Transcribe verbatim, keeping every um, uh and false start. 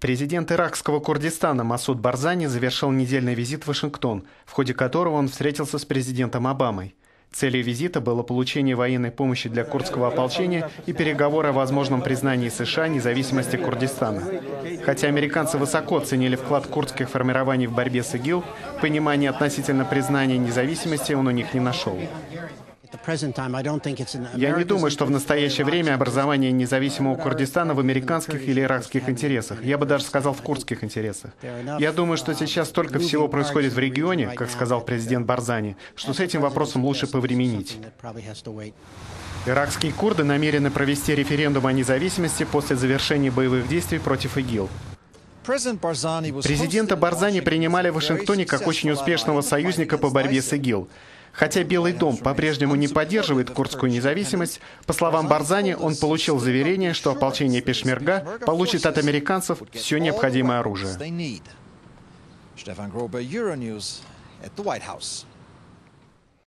Президент иракского Курдистана Масуд Барзани завершил недельный визит в Вашингтон, в ходе которого он встретился с президентом Обамой. Целью визита было получение военной помощи для курдского ополчения и переговоры о возможном признании США независимости Курдистана. Хотя американцы высоко ценили вклад курдских формирований в борьбе с ИГИЛ, понимания относительно признания независимости он у них не нашел. Я не думаю, что в настоящее время образование независимого Курдистана в американских или иракских интересах. Я бы даже сказал, в курдских интересах. Я думаю, что сейчас столько всего происходит в регионе, как сказал президент Барзани, что с этим вопросом лучше повременить. Иракские курды намерены провести референдум о независимости после завершения боевых действий против ИГИЛ. Президента Барзани принимали в Вашингтоне как очень успешного союзника по борьбе с ИГИЛ. Хотя Белый дом по-прежнему не поддерживает курдскую независимость, по словам Барзани, он получил заверение, что ополчение Пешмерга получит от американцев все необходимое оружие. Stefan Grobe, Euronews at the White House.